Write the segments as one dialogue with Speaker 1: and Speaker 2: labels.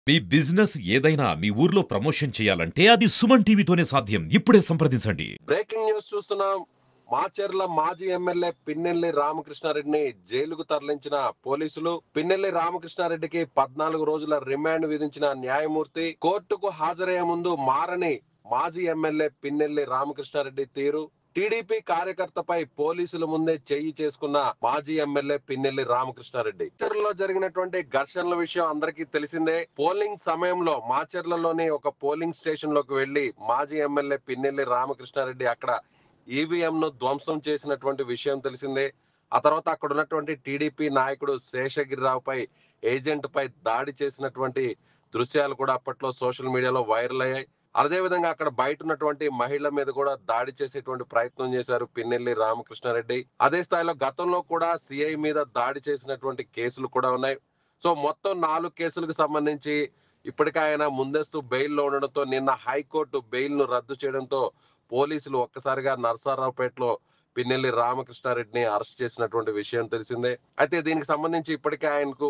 Speaker 1: మీ business ఏదైనా మీ ఊర్లో promotion చేయాలంటే అది సుమన్ టీవీతోనే సాధ్యం. ఇప్పుడే సంప్రదించండి.
Speaker 2: బ్రేకింగ్ న్యూస్ చూస్తున్నాం. మాచర్ల మాజీ ఎమ్మెల్యే పిన్నెల్లి రామకృష్ణారెడ్డిని జైలుకు తరలించిన పోలీసులు. పిన్నెల్లి రామకృష్ణారెడ్డికి 14 రోజుల రిమాండ్ విధించిన న్యాయమూర్తి. కోర్టుకు హాజరయ్యే ముందు మారని మాజీ ఎమ్మెల్యే పిన్నెల్లి రామకృష్ణారెడ్డి తీరు. టీడీపీ కార్యకర్తపై పోలీసుల ముందే చెయ్యి చేసుకున్న మాజీ ఎమ్మెల్యే పిన్నెల్లి రామకృష్ణారెడ్డి. మాచర్లలో జరిగినటువంటి ఘర్షణల విషయం అందరికీ తెలిసిందే. పోలింగ్ సమయంలో మాచర్లలోని ఒక పోలింగ్ స్టేషన్ లోకి వెళ్లి మాజీ ఎమ్మెల్యే పిన్నెల్లి రామకృష్ణారెడ్డి అక్కడ ఈవీఎం ను ధ్వంసం చేసినటువంటి విషయం తెలిసిందే. ఆ తర్వాత అక్కడ ఉన్నటువంటి టీడీపీ నాయకుడు శేషగిరిరావుపై ఏజెంట్ పై దాడి చేసినటువంటి దృశ్యాలు కూడా అప్పట్లో సోషల్ మీడియాలో వైరల్ అయ్యాయి. అదే విధంగా అక్కడ బయట ఉన్నటువంటి మహిళ మీద కూడా దాడి చేసేటువంటి ప్రయత్నం చేశారు పిన్నెల్లి రామకృష్ణారెడ్డి. అదే స్థాయిలో గతంలో కూడా సిఐ మీద దాడి చేసినటువంటి కేసులు కూడా ఉన్నాయి. సో మొత్తం 4 కేసులకు సంబంధించి ఇప్పటికే ఆయన ముందస్తు బెయిల్లో ఉండడంతో నిన్న హైకోర్టు బెయిల్ ను రద్దు చేయడంతో పోలీసులు ఒక్కసారిగా నర్సారావుపేటలో పిన్నెల్లి రామకృష్ణారెడ్డిని అరెస్ట్ చేసినటువంటి విషయం తెలిసిందే. అయితే దీనికి సంబంధించి ఇప్పటికే ఆయనకు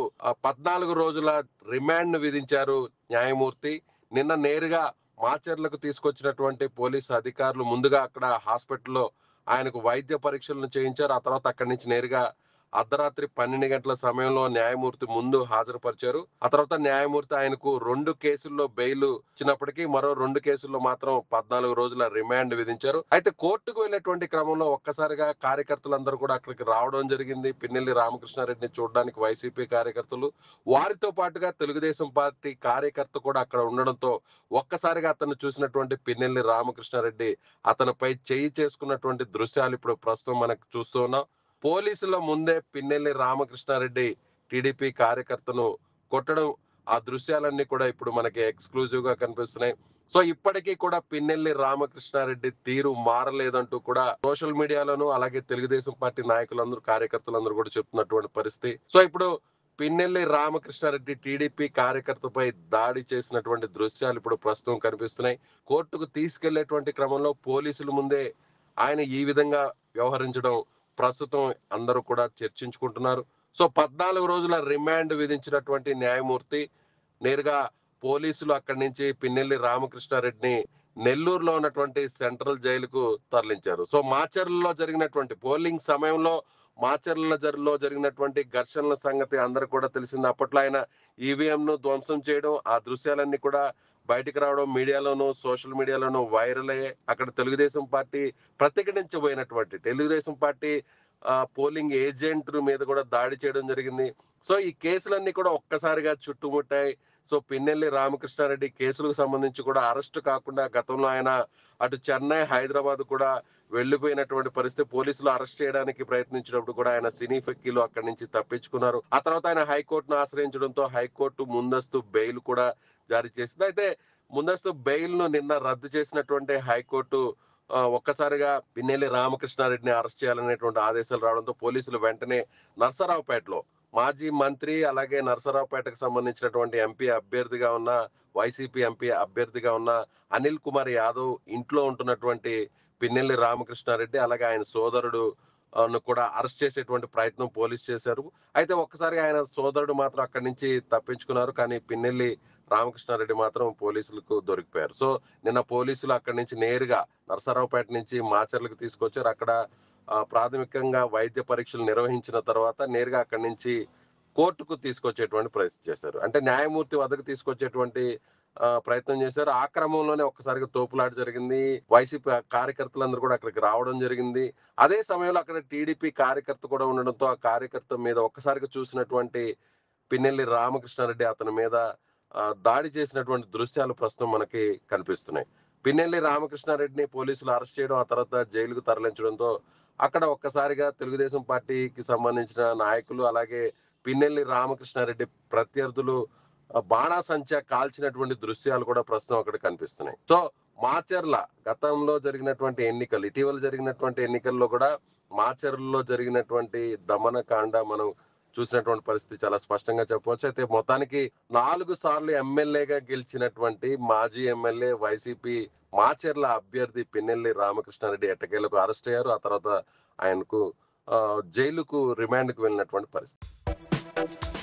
Speaker 2: 14 రోజుల రిమాండ్ ను విధించారు న్యాయమూర్తి. నిన్న నేరుగా మాచర్లకు తీసుకొచ్చినటువంటి పోలీసు అధికారులు ముందుగా అక్కడ హాస్పిటల్లో ఆయనకు వైద్య పరీక్షలను చేయించారు. ఆ తర్వాత అక్కడి నుంచి నేరుగా అర్ధరాత్రి 12 గంటల సమయంలో న్యాయమూర్తి ముందు హాజరుపరిచారు. ఆ తర్వాత న్యాయమూర్తి ఆయనకు 2 కేసుల్లో బెయిల్ ఇచ్చినప్పటికీ మరో 2 కేసుల్లో మాత్రం 14 రోజుల రిమాండ్ విధించారు. అయితే కోర్టుకు వెళ్ళేటువంటి క్రమంలో ఒక్కసారిగా కార్యకర్తలందరూ కూడా అక్కడికి రావడం జరిగింది. పిన్నెల్లి రామకృష్ణారెడ్డిని చూడడానికి వైసీపీ కార్యకర్తలు, వారితో పాటుగా తెలుగుదేశం పార్టీ కార్యకర్త కూడా అక్కడ ఉండడంతో ఒక్కసారిగా అతను చూసినటువంటి పిన్నెల్లి రామకృష్ణారెడ్డి అతనిపై చేయి చేసుకున్నటువంటి దృశ్యాలు ఇప్పుడు ప్రస్తుతం మనకు చూస్తూ ఉన్నాం. పోలీసుల ముందే పిన్నెల్లి రామకృష్ణారెడ్డి టీడీపీ కార్యకర్తను కొట్టడం, ఆ దృశ్యాలన్నీ కూడా ఇప్పుడు మనకి ఎక్స్క్లూజివ్ గా కనిపిస్తున్నాయి. సో ఇప్పటికీ కూడా పిన్నెల్లి రామకృష్ణారెడ్డి తీరు మారలేదంటూ కూడా సోషల్ మీడియాలోను అలాగే తెలుగుదేశం పార్టీ నాయకులందరూ కార్యకర్తలందరూ కూడా చెప్తున్నటువంటి పరిస్థితి. సో ఇప్పుడు పిన్నెల్లి రామకృష్ణారెడ్డి టీడీపీ కార్యకర్తపై దాడి చేసినటువంటి దృశ్యాలు ఇప్పుడు ప్రస్తుతం కనిపిస్తున్నాయి. కోర్టుకు తీసుకెళ్లేటువంటి క్రమంలో పోలీసుల ముందే ఆయన ఈ విధంగా వ్యవహరించడం ప్రస్తుతం అందరూ కూడా చర్చించుకుంటున్నారు. సో 14 రోజుల రిమాండ్ విధించినటువంటి న్యాయమూర్తి నేరుగా పోలీసులు అక్కడి నుంచి పిన్నెల్లి రామకృష్ణారెడ్డిని నెల్లూరులో ఉన్నటువంటి సెంట్రల్ జైలుకు తరలించారు. సో మాచర్లలో జరిగినటువంటి పోలింగ్ సమయంలో మాచర్లలో జరిగినటువంటి ఘర్షణల సంగతి అందరూ కూడా తెలిసింది. అప్పట్లో ఆయన ఈవీఎం ను ధ్వంసం చేయడం, ఆ దృశ్యాలన్నీ కూడా బయటకు రావడం మీడియాలోను సోషల్ మీడియాలోను వైరల్ అయ్యాయి. అక్కడ తెలుగుదేశం పార్టీ ప్రతిఘటించబోయినటువంటి తెలుగుదేశం పార్టీ పోలింగ్ ఏజెంట్ మీద కూడా దాడి చేయడం జరిగింది. సో ఈ కేసులన్నీ కూడా ఒక్కసారిగా చుట్టుముట్టాయి. సో పిన్నెల్లి రామకృష్ణారెడ్డి కేసులకు సంబంధించి కూడా అరెస్ట్ కాకుండా గతంలో ఆయన అటు చెన్నై, హైదరాబాద్ కూడా వెళ్లిపోయినటువంటి పరిస్థితి. పోలీసులు అరెస్ట్ చేయడానికి ప్రయత్నించినప్పుడు కూడా ఆయన సినీ ఫెక్కీలు అక్కడి నుంచి తప్పించుకున్నారు. ఆ తర్వాత ఆయన హైకోర్టును ఆశ్రయించడంతో హైకోర్టు ముందస్తు బెయిల్ కూడా జారీ చేసింది. అయితే ముందస్తు బెయిల్ ను నిన్న రద్దు చేసినటువంటి హైకోర్టు ఒక్కసారిగా పిన్నెల్లి రామకృష్ణారెడ్డిని అరెస్ట్ చేయాలనేటువంటి ఆదేశాలు రావడంతో పోలీసులు వెంటనే నర్సరావుపేటలో మాజీ మంత్రి అలాగే నర్సరావుపేటకు సంబంధించినటువంటి ఎంపీ అభ్యర్థిగా ఉన్న వైసీపీ ఎంపీ అభ్యర్థిగా ఉన్న అనిల్ కుమార్ యాదవ్ ఇంట్లో ఉంటున్నటువంటి పిన్నెల్లి రామకృష్ణారెడ్డి అలాగే ఆయన సోదరుడు కూడా అరెస్ట్ చేసేటువంటి ప్రయత్నం పోలీసు చేశారు. అయితే ఒక్కసారిగా ఆయన సోదరుడు మాత్రం అక్కడి నుంచి తప్పించుకున్నారు. కానీ పిన్నెల్లి రామకృష్ణారెడ్డి మాత్రం పోలీసులకు దొరికిపోయారు. సో నిన్న పోలీసులు అక్కడి నుంచి నేరుగా నరసరావుపేట నుంచి మాచర్లకు తీసుకొచ్చారు. అక్కడ ప్రాథమికంగా వైద్య పరీక్షలు నిర్వహించిన తర్వాత నేరుగా అక్కడి నుంచి కోర్టుకు తీసుకొచ్చేటువంటి ప్రయత్నం చేశారు. అంటే న్యాయమూర్తి వద్దకు తీసుకొచ్చేటువంటి ప్రయత్నం చేశారు. ఆ క్రమంలోనే ఒక్కసారిగా తోపులాట జరిగింది. వైసీపీ కార్యకర్తలందరూ కూడా అక్కడికి రావడం జరిగింది. అదే సమయంలో అక్కడ టీడీపీ కార్యకర్త కూడా ఉండడంతో ఆ కార్యకర్త మీద ఒక్కసారిగా చూసినటువంటి పిన్నెల్లి రామకృష్ణారెడ్డి అతని మీద దాడి చేసినటువంటి దృశ్యాలు ప్రస్తుతం మనకి కనిపిస్తున్నాయి. పిన్నెల్లి రామకృష్ణారెడ్డిని పోలీసులు అరెస్ట్ చేయడం, ఆ తర్వాత జైలుకు తరలించడంతో అక్కడ ఒక్కసారిగా తెలుగుదేశం పార్టీకి సంబంధించిన నాయకులు అలాగే పిన్నెల్లి రామకృష్ణారెడ్డి ప్రత్యర్థులు బాణాసంచా కాల్చినటువంటి దృశ్యాలు కూడా ప్రస్తుతం అక్కడ కనిపిస్తున్నాయి. సో మాచర్ల గతంలో జరిగినటువంటి ఎన్నికలు, ఇటీవల జరిగినటువంటి ఎన్నికల్లో కూడా మాచర్లలో జరిగినటువంటి దమనకాండ మనం చూసినటువంటి పరిస్థితి చాలా స్పష్టంగా చెప్పవచ్చు. అయితే మొత్తానికి 4 సార్లు ఎమ్మెల్యేగా గెలిచినటువంటి మాజీ ఎమ్మెల్యే వైసీపీ మాచర్ల అభ్యర్థి పిన్నెల్లి రామకృష్ణారెడ్డి ఎట్టకేలకు అరెస్ట్ అయ్యారు. ఆ తర్వాత ఆయనకు జైలుకు రిమాండ్ కు వెళ్ళినటువంటి పరిస్థితి.